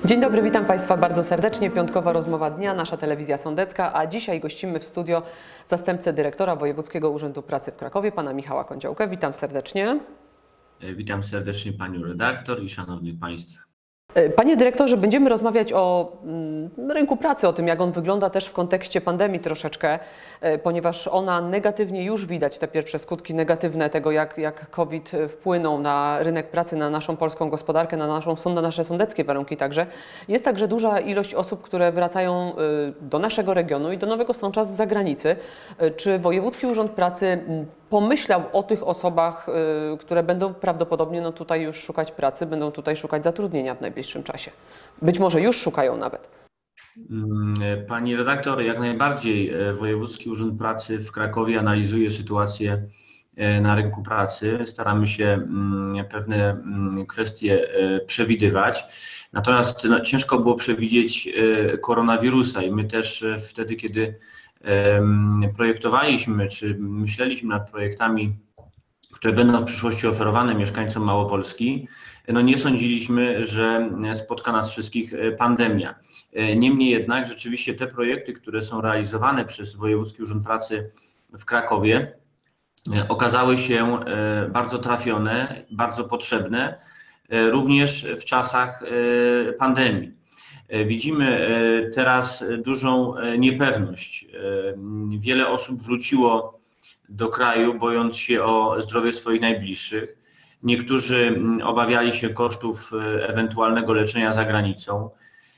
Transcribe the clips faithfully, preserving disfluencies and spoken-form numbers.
Dzień dobry, witam Państwa bardzo serdecznie. Piątkowa rozmowa dnia, nasza telewizja sądecka, a dzisiaj gościmy w studio zastępcę dyrektora Wojewódzkiego Urzędu Pracy w Krakowie, pana Michała Kądziołkę. Witam serdecznie. Witam serdecznie panią redaktor i szanownych państwa. Panie dyrektorze, będziemy rozmawiać o rynku pracy, o tym, jak on wygląda też w kontekście pandemii troszeczkę, ponieważ ona negatywnie już widać, te pierwsze skutki negatywne tego, jak, jak COVID wpłynął na rynek pracy, na naszą polską gospodarkę, na, naszą, na nasze sądeckie warunki także. Jest także duża ilość osób, które wracają do naszego regionu i do Nowego Sącza z zagranicy. Czy Wojewódzki Urząd Pracy pomyślał o tych osobach, które będą prawdopodobnie no, tutaj już szukać pracy, będą tutaj szukać zatrudnienia w najbliższym czasie? Być może już szukają nawet. Pani redaktor, jak najbardziej Wojewódzki Urząd Pracy w Krakowie analizuje sytuację na rynku pracy. Staramy się pewne kwestie przewidywać. Natomiast no, ciężko było przewidzieć koronawirusa i my też wtedy, kiedy projektowaliśmy, czy myśleliśmy nad projektami, które będą w przyszłości oferowane mieszkańcom Małopolski, no nie sądziliśmy, że spotka nas wszystkich pandemia. Niemniej jednak rzeczywiście te projekty, które są realizowane przez Wojewódzki Urząd Pracy w Krakowie, okazały się bardzo trafione, bardzo potrzebne, również w czasach pandemii. Widzimy teraz dużą niepewność. Wiele osób wróciło do kraju, bojąc się o zdrowie swoich najbliższych. Niektórzy obawiali się kosztów ewentualnego leczenia za granicą.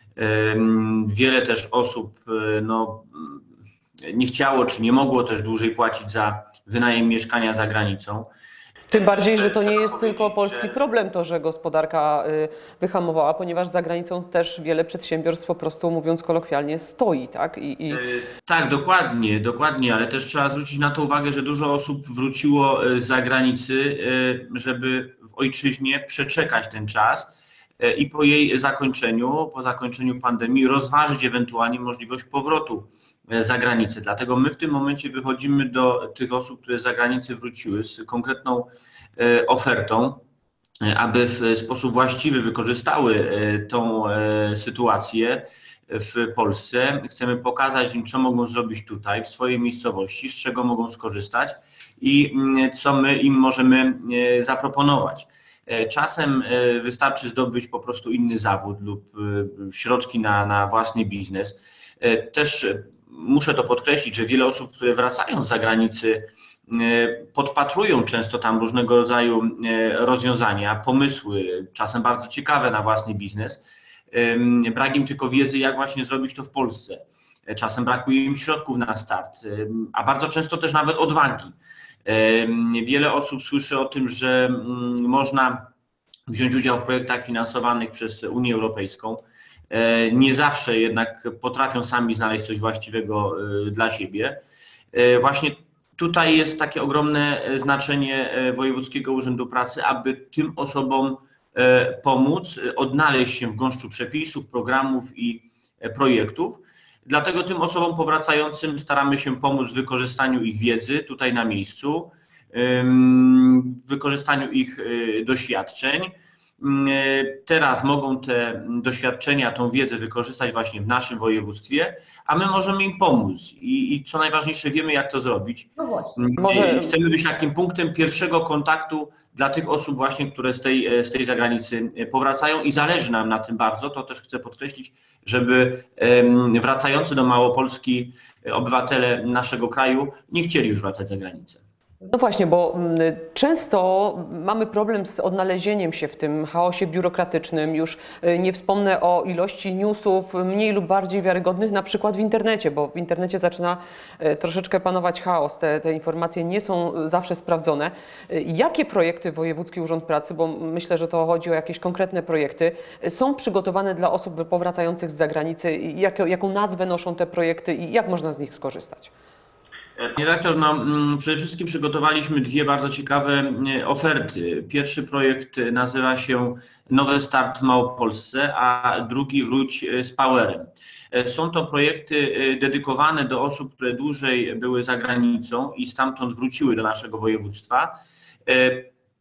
Wiele też osób no, nie chciało czy nie mogło też dłużej płacić za wynajem mieszkania za granicą. Tym bardziej, że to nie jest tylko polski problem, to, że gospodarka wyhamowała, ponieważ za granicą też wiele przedsiębiorstw po prostu, mówiąc kolokwialnie, stoi, tak? I, i... Tak, dokładnie, dokładnie, ale też trzeba zwrócić na to uwagę, że dużo osób wróciło z zagranicy, żeby w ojczyźnie przeczekać ten czas i po jej zakończeniu, po zakończeniu pandemii rozważyć ewentualnie możliwość powrotu za granicę. Dlatego my w tym momencie wychodzimy do tych osób, które z zagranicy wróciły z konkretną ofertą, aby w sposób właściwy wykorzystały tą sytuację w Polsce. Chcemy pokazać im, co mogą zrobić tutaj, w swojej miejscowości, z czego mogą skorzystać i co my im możemy zaproponować. Czasem wystarczy zdobyć po prostu inny zawód lub środki na, na własny biznes. Też muszę to podkreślić, że wiele osób, które wracają z zagranicy, podpatrują często tam różnego rodzaju rozwiązania, pomysły, czasem bardzo ciekawe na własny biznes. Brak im tylko wiedzy, jak właśnie zrobić to w Polsce. Czasem brakuje im środków na start, a bardzo często też nawet odwagi. Wiele osób słyszy o tym, że można wziąć udział w projektach finansowanych przez Unię Europejską. Nie zawsze jednak potrafią sami znaleźć coś właściwego dla siebie. Właśnie tutaj jest takie ogromne znaczenie Wojewódzkiego Urzędu Pracy, aby tym osobom pomóc odnaleźć się w gąszczu przepisów, programów i projektów. Dlatego tym osobom powracającym staramy się pomóc w wykorzystaniu ich wiedzy tutaj na miejscu, w wykorzystaniu ich doświadczeń. Teraz mogą te doświadczenia, tą wiedzę wykorzystać właśnie w naszym województwie, a my możemy im pomóc i, i co najważniejsze, wiemy, jak to zrobić. No właśnie. Może... Chcemy być takim punktem pierwszego kontaktu dla tych osób właśnie, które z tej, z tej zagranicy powracają i zależy nam na tym bardzo, to też chcę podkreślić, żeby wracający do Małopolski obywatele naszego kraju nie chcieli już wracać za granicę. No właśnie, bo często mamy problem z odnalezieniem się w tym chaosie biurokratycznym. Już nie wspomnę o ilości newsów mniej lub bardziej wiarygodnych, na przykład w internecie, bo w internecie zaczyna troszeczkę panować chaos. Te, te informacje nie są zawsze sprawdzone. Jakie projekty Wojewódzki Urząd Pracy, bo myślę, że to chodzi o jakieś konkretne projekty, są przygotowane dla osób powracających z zagranicy? Jak, jaką nazwę noszą te projekty i jak można z nich skorzystać? Panie redaktor, no, przede wszystkim przygotowaliśmy dwie bardzo ciekawe oferty. Pierwszy projekt nazywa się Nowy Start w Małopolsce, a drugi Wróć z Powerem. Są to projekty dedykowane do osób, które dłużej były za granicą i stamtąd wróciły do naszego województwa.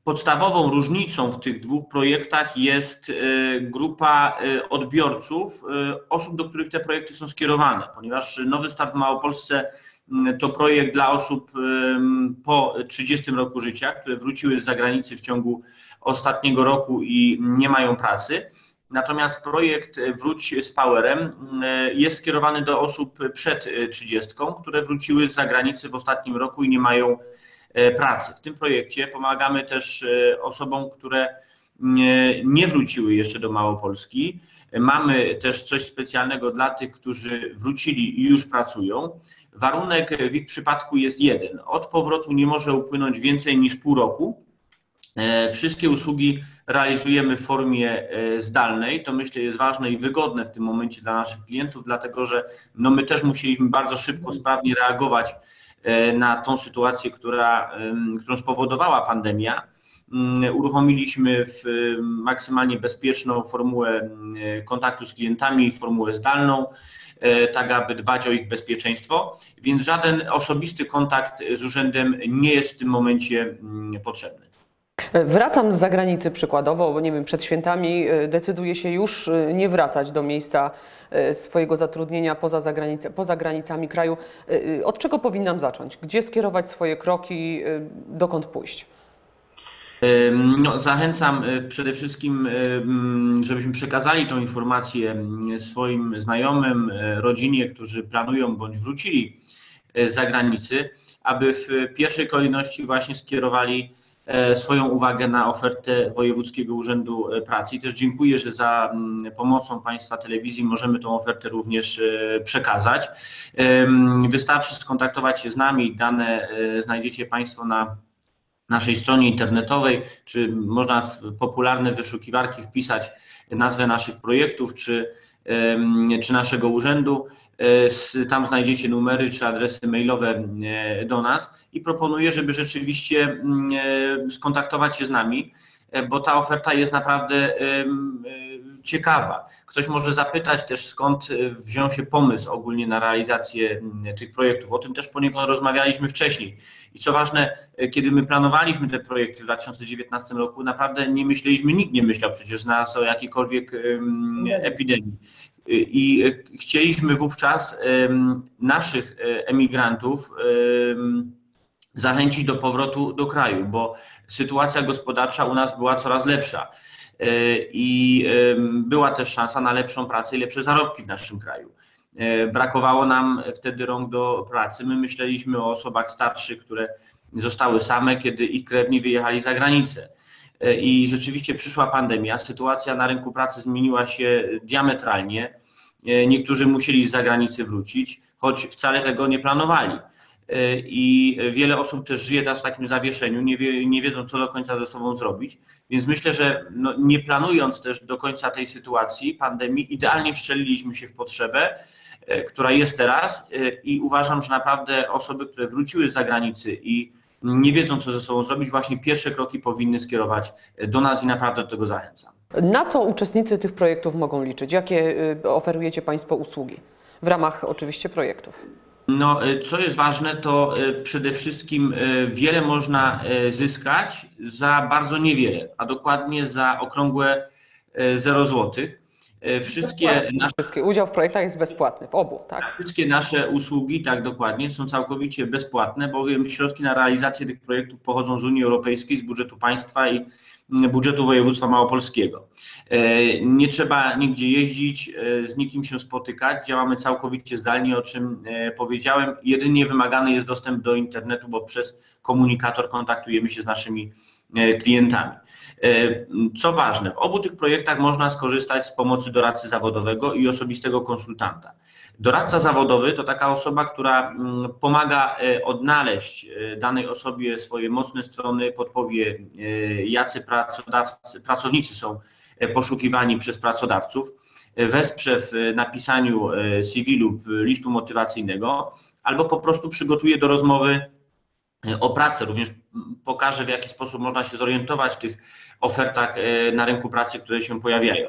Podstawową różnicą w tych dwóch projektach jest grupa odbiorców, osób, do których te projekty są skierowane, ponieważ Nowy Start w Małopolsce to projekt dla osób po trzydziestym roku życia, które wróciły z zagranicy w ciągu ostatniego roku i nie mają pracy. Natomiast projekt Wróć z Powerem jest skierowany do osób przed trzydziestką, które wróciły z zagranicy w ostatnim roku i nie mają pracy. W tym projekcie pomagamy też osobom, które nie wróciły jeszcze do Małopolski. Mamy też coś specjalnego dla tych, którzy wrócili i już pracują. Warunek w ich przypadku jest jeden. Od powrotu nie może upłynąć więcej niż pół roku. Wszystkie usługi realizujemy w formie zdalnej. To myślę jest ważne i wygodne w tym momencie dla naszych klientów, dlatego że no my też musieliśmy bardzo szybko, sprawnie reagować na tą sytuację, która, którą spowodowała pandemia. Uruchomiliśmy w maksymalnie bezpieczną formułę kontaktu z klientami, formułę zdalną, tak aby dbać o ich bezpieczeństwo, więc żaden osobisty kontakt z urzędem nie jest w tym momencie potrzebny. Wracam z zagranicy przykładowo, bo nie wiem, przed świętami decyduję się już nie wracać do miejsca swojego zatrudnienia poza, zagranicę, poza granicami kraju. Od czego powinnam zacząć? Gdzie skierować swoje kroki? Dokąd pójść? No, zachęcam przede wszystkim, żebyśmy przekazali tą informację swoim znajomym, rodzinie, którzy planują bądź wrócili z zagranicy, aby w pierwszej kolejności właśnie skierowali swoją uwagę na ofertę Wojewódzkiego Urzędu Pracy. I też dziękuję, że za pomocą Państwa telewizji możemy tą ofertę również przekazać. Wystarczy skontaktować się z nami, dane znajdziecie Państwo na naszej stronie internetowej, czy można w popularne wyszukiwarki wpisać nazwę naszych projektów, czy, czy naszego urzędu. Tam znajdziecie numery czy adresy mailowe do nas i proponuję, żeby rzeczywiście skontaktować się z nami, bo ta oferta jest naprawdę ciekawa. Ktoś może zapytać też, skąd wziął się pomysł ogólnie na realizację tych projektów. O tym też poniekąd rozmawialiśmy wcześniej. I co ważne, kiedy my planowaliśmy te projekty w dwa tysiące dziewiętnastym roku, naprawdę nie myśleliśmy, nikt nie myślał przecież z nas o jakiejkolwiek epidemii. I chcieliśmy wówczas naszych emigrantów zachęcić do powrotu do kraju, bo sytuacja gospodarcza u nas była coraz lepsza i była też szansa na lepszą pracę i lepsze zarobki w naszym kraju. Brakowało nam wtedy rąk do pracy. My myśleliśmy o osobach starszych, które zostały same, kiedy ich krewni wyjechali za granicę. I rzeczywiście przyszła pandemia, sytuacja na rynku pracy zmieniła się diametralnie. Niektórzy musieli z zagranicy wrócić, choć wcale tego nie planowali. I wiele osób też żyje teraz w takim zawieszeniu, nie, wie, nie wiedzą, co do końca ze sobą zrobić. Więc myślę, że no, nie planując też do końca tej sytuacji, pandemii, idealnie wstrzeliliśmy się w potrzebę, która jest teraz i uważam, że naprawdę osoby, które wróciły z zagranicy i nie wiedzą, co ze sobą zrobić, właśnie pierwsze kroki powinny skierować do nas i naprawdę do tego zachęcam. Na co uczestnicy tych projektów mogą liczyć? Jakie oferujecie Państwo usługi w ramach oczywiście projektów? No, co jest ważne, to przede wszystkim wiele można zyskać za bardzo niewiele, a dokładnie za okrągłe zero złotych. Wszystkie nasze, udział w projektach jest bezpłatny, w obu, tak? Wszystkie nasze usługi, tak dokładnie, są całkowicie bezpłatne, bowiem środki na realizację tych projektów pochodzą z Unii Europejskiej, z budżetu państwa i budżetu województwa małopolskiego. Nie trzeba nigdzie jeździć, z nikim się spotykać, działamy całkowicie zdalnie, o czym powiedziałem. Jedynie wymagany jest dostęp do internetu, bo przez komunikator kontaktujemy się z naszymi klientami. Co ważne, w obu tych projektach można skorzystać z pomocy doradcy zawodowego i osobistego konsultanta. Doradca zawodowy to taka osoba, która pomaga odnaleźć danej osobie swoje mocne strony, podpowie, jacy pracodawcy, pracownicy są poszukiwani przez pracodawców, wesprze w napisaniu C V lub listu motywacyjnego, albo po prostu przygotuje do rozmowy o pracę, również pokaże, w jaki sposób można się zorientować w tych ofertach na rynku pracy, które się pojawiają.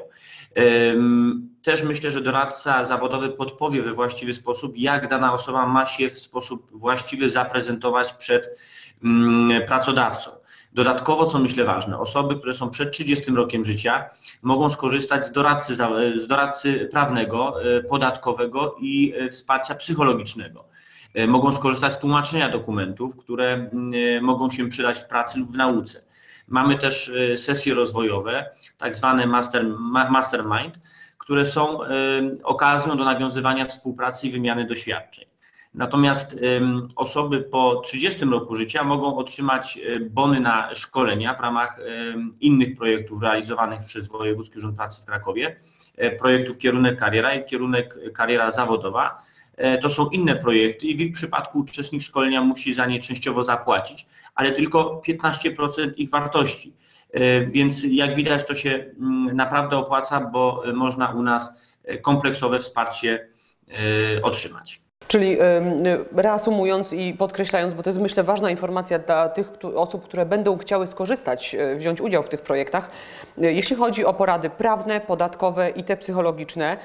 Też myślę, że doradca zawodowy podpowie we właściwy sposób, jak dana osoba ma się w sposób właściwy zaprezentować przed pracodawcą. Dodatkowo, co myślę ważne, osoby, które są przed trzydziestym rokiem życia, mogą skorzystać z doradcy, z doradcy prawnego, podatkowego i wsparcia psychologicznego. Mogą skorzystać z tłumaczenia dokumentów, które mogą się przydać w pracy lub w nauce. Mamy też sesje rozwojowe, tak zwane master, mastermind, które są okazją do nawiązywania współpracy i wymiany doświadczeń. Natomiast osoby po trzydziestym roku życia mogą otrzymać bony na szkolenia w ramach innych projektów realizowanych przez Wojewódzki Urząd Pracy w Krakowie, projektów Kierunek Kariera i Kierunek Kariera Zawodowa. To są inne projekty i w ich przypadku uczestnik szkolenia musi za nie częściowo zapłacić, ale tylko piętnaście procent ich wartości. Więc jak widać, to się naprawdę opłaca, bo można u nas kompleksowe wsparcie otrzymać. Czyli reasumując i podkreślając, bo to jest myślę ważna informacja dla tych osób, które będą chciały skorzystać, wziąć udział w tych projektach. Jeśli chodzi o porady prawne, podatkowe i te psychologiczne,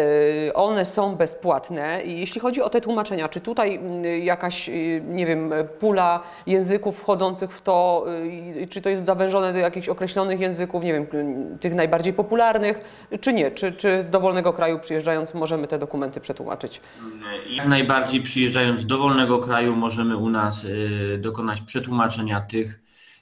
one są bezpłatne. I jeśli chodzi o te tłumaczenia, czy tutaj jakaś, nie wiem, pula języków wchodzących w to, czy to jest zawężone do jakichś określonych języków, nie wiem, tych najbardziej popularnych, czy nie? Czy, czy z dowolnego kraju przyjeżdżając możemy te dokumenty przetłumaczyć? Jak najbardziej przyjeżdżając z dowolnego kraju możemy u nas dokonać przetłumaczenia tych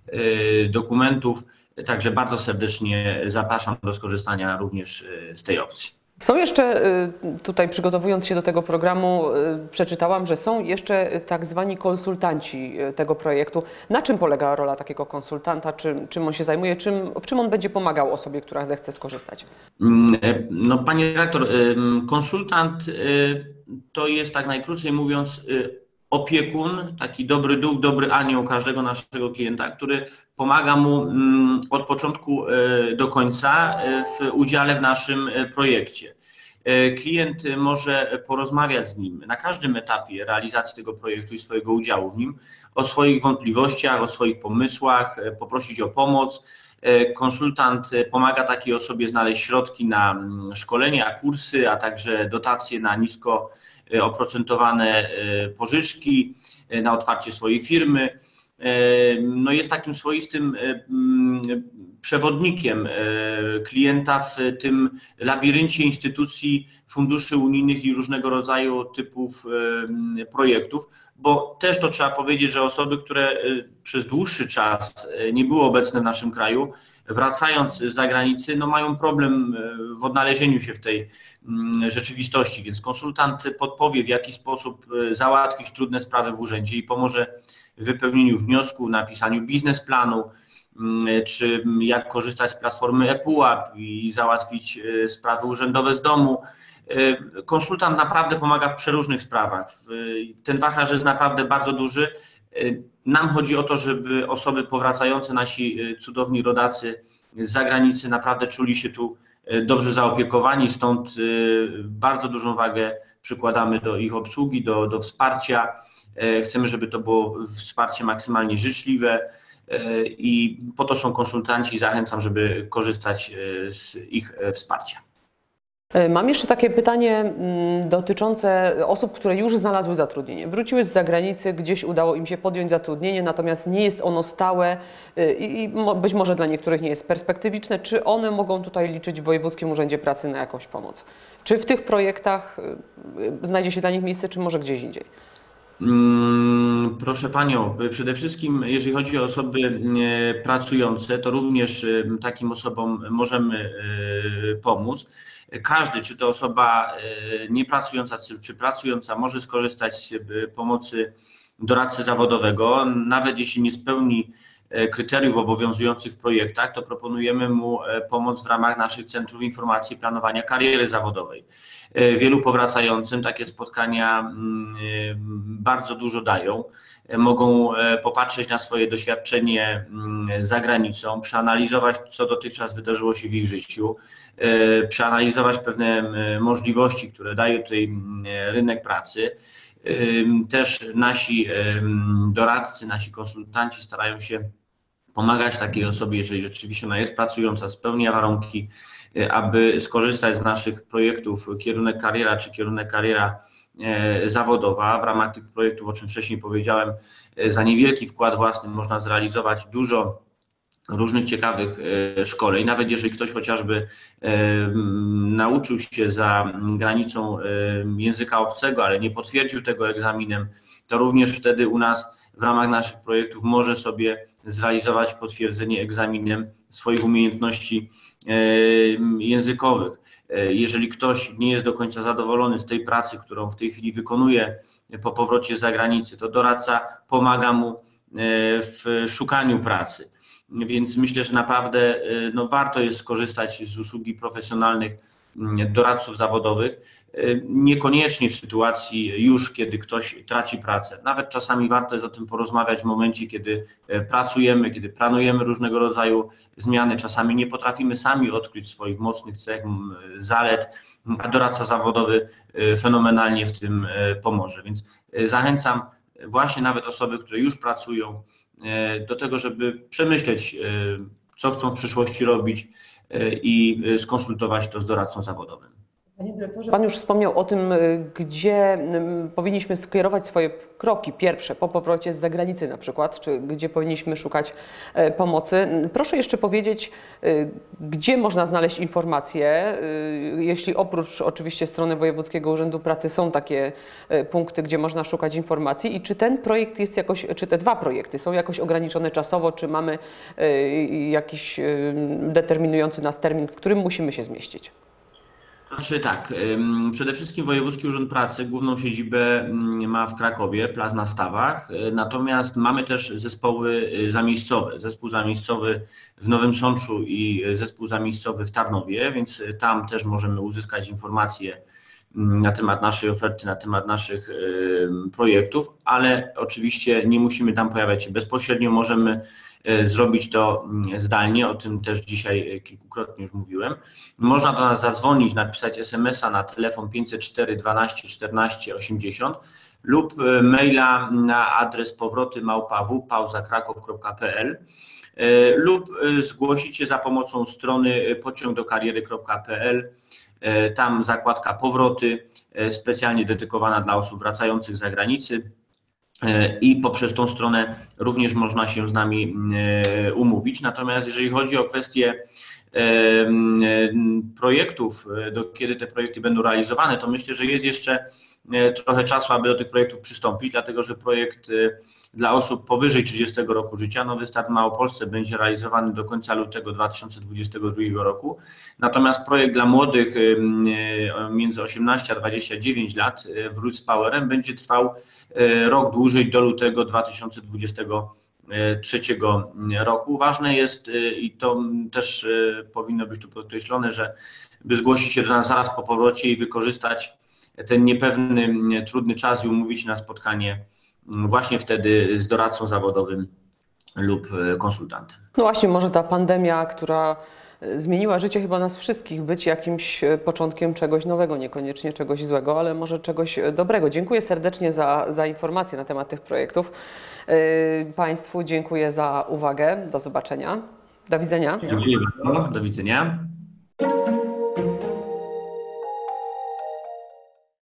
dokumentów, także bardzo serdecznie zapraszam do skorzystania również z tej opcji. Są jeszcze, tutaj przygotowując się do tego programu, przeczytałam, że są jeszcze tak zwani konsultanci tego projektu. Na czym polega rola takiego konsultanta? Czym, czym on się zajmuje? Czym, w czym on będzie pomagał osobie, która zechce skorzystać? No, panie redaktor, konsultant to jest, tak najkrócej mówiąc, opiekun, taki dobry duch, dobry anioł każdego naszego klienta, który pomaga mu od początku do końca w udziale w naszym projekcie. Klient może porozmawiać z nim na każdym etapie realizacji tego projektu i swojego udziału w nim, o swoich wątpliwościach, o swoich pomysłach, poprosić o pomoc. Konsultant pomaga takiej osobie znaleźć środki na szkolenia, kursy, a także dotacje na nisko oprocentowane pożyczki, na otwarcie swojej firmy. No jest takim swoistym przewodnikiem klienta w tym labiryncie instytucji, funduszy unijnych i różnego rodzaju typów projektów, bo też to trzeba powiedzieć, że osoby, które przez dłuższy czas nie były obecne w naszym kraju, wracając z zagranicy, no mają problem w odnalezieniu się w tej rzeczywistości, więc konsultant podpowie, w jaki sposób załatwić trudne sprawy w urzędzie i pomoże w wypełnieniu wniosku, napisaniu biznesplanu, czy jak korzystać z platformy ePUAP i załatwić sprawy urzędowe z domu. Konsultant naprawdę pomaga w przeróżnych sprawach. Ten wachlarz jest naprawdę bardzo duży. Nam chodzi o to, żeby osoby powracające, nasi cudowni rodacy z zagranicy naprawdę czuli się tu dobrze zaopiekowani, stąd bardzo dużą wagę przykładamy do ich obsługi, do, do wsparcia. Chcemy, żeby to było wsparcie maksymalnie życzliwe i po to są konsultanci. Zachęcam, żeby korzystać z ich wsparcia. Mam jeszcze takie pytanie dotyczące osób, które już znalazły zatrudnienie. Wróciły z zagranicy, gdzieś udało im się podjąć zatrudnienie, natomiast nie jest ono stałe i być może dla niektórych nie jest perspektywiczne. Czy one mogą tutaj liczyć w Wojewódzkim Urzędzie Pracy na jakąś pomoc? Czy w tych projektach znajdzie się dla nich miejsce, czy może gdzieś indziej? Proszę Panią, przede wszystkim jeżeli chodzi o osoby pracujące, to również takim osobom możemy pomóc. Każdy, czy to osoba niepracująca, czy pracująca, może skorzystać z pomocy doradcy zawodowego, nawet jeśli nie spełni kryteriów obowiązujących w projektach, to proponujemy mu pomoc w ramach naszych Centrów Informacji i Planowania Kariery Zawodowej. Wielu powracającym takie spotkania bardzo dużo dają. Mogą popatrzeć na swoje doświadczenie za granicą, przeanalizować, co dotychczas wydarzyło się w ich życiu, przeanalizować pewne możliwości, które daje tutaj rynek pracy. Też nasi doradcy, nasi konsultanci starają się pomagać takiej osobie, jeżeli rzeczywiście ona jest pracująca, spełnia warunki, aby skorzystać z naszych projektów Kierunek Kariera czy Kierunek Kariera zawodowa. W ramach tych projektów, o czym wcześniej powiedziałem, za niewielki wkład własny można zrealizować dużo różnych ciekawych szkoleń. Nawet jeżeli ktoś chociażby nauczył się za granicą języka obcego, ale nie potwierdził tego egzaminem, to również wtedy u nas w ramach naszych projektów może sobie zrealizować potwierdzenie egzaminem swoich umiejętności językowych. Jeżeli ktoś nie jest do końca zadowolony z tej pracy, którą w tej chwili wykonuje po powrocie z zagranicy, to doradca pomaga mu w szukaniu pracy. Więc myślę, że naprawdę no, warto jest skorzystać z usługi profesjonalnych doradców zawodowych, niekoniecznie w sytuacji już, kiedy ktoś traci pracę. Nawet czasami warto jest o tym porozmawiać w momencie, kiedy pracujemy, kiedy planujemy różnego rodzaju zmiany. Czasami nie potrafimy sami odkryć swoich mocnych cech, zalet, a doradca zawodowy fenomenalnie w tym pomoże. Więc zachęcam właśnie nawet osoby, które już pracują, do tego, żeby przemyśleć, co chcą w przyszłości robić i skonsultować to z doradcą zawodowym. Panie dyrektorze, Pan już wspomniał o tym, gdzie powinniśmy skierować swoje kroki pierwsze po powrocie z zagranicy na przykład, czy gdzie powinniśmy szukać pomocy. Proszę jeszcze powiedzieć, gdzie można znaleźć informacje, jeśli oprócz oczywiście strony Wojewódzkiego Urzędu Pracy są takie punkty, gdzie można szukać informacji i czy ten projekt jest jakoś, czy te dwa projekty są jakoś ograniczone czasowo, czy mamy jakiś determinujący nas termin, w którym musimy się zmieścić? Znaczy tak, przede wszystkim Wojewódzki Urząd Pracy główną siedzibę ma w Krakowie, Plac na Stawach, natomiast mamy też zespoły zamiejscowe, zespół zamiejscowy w Nowym Sączu i zespół zamiejscowy w Tarnowie, więc tam też możemy uzyskać informacje na temat naszej oferty, na temat naszych projektów, ale oczywiście nie musimy tam pojawiać się bezpośrednio, możemy zrobić to zdalnie, o tym też dzisiaj kilkukrotnie już mówiłem. Można do nas zadzwonić, napisać es em es a na telefon pięćset cztery dwanaście czternaście osiemdziesiąt lub maila na adres powroty małpa w pauza kraków kropka pe el lub zgłosić się za pomocą strony pociąg do kariery kropka pe el. Tam zakładka powroty, specjalnie dedykowana dla osób wracających z zagranicy. I poprzez tą stronę również można się z nami umówić. Natomiast jeżeli chodzi o kwestie projektów, do kiedy te projekty będą realizowane, to myślę, że jest jeszcze trochę czasu, aby do tych projektów przystąpić, dlatego że projekt dla osób powyżej trzydziestego roku życia, Nowy Start w Małopolsce, będzie realizowany do końca lutego dwa tysiące dwudziestego drugiego roku. Natomiast projekt dla młodych między osiemnaście a dwadzieścia dziewięć lat, Wróć z Powerem, będzie trwał rok dłużej, do lutego dwa tysiące dwudziestego trzeciego roku. Ważne jest, i to też powinno być tu podkreślone, że by zgłosić się do nas zaraz po powrocie i wykorzystać ten niepewny, trudny czas i umówić się na spotkanie właśnie wtedy z doradcą zawodowym lub konsultantem. No właśnie, może ta pandemia, która zmieniła życie chyba nas wszystkich, być jakimś początkiem czegoś nowego, niekoniecznie czegoś złego, ale może czegoś dobrego. Dziękuję serdecznie za, za informacje na temat tych projektów. Państwu dziękuję za uwagę. Do zobaczenia. Do widzenia. Dziękuję bardzo. Do widzenia.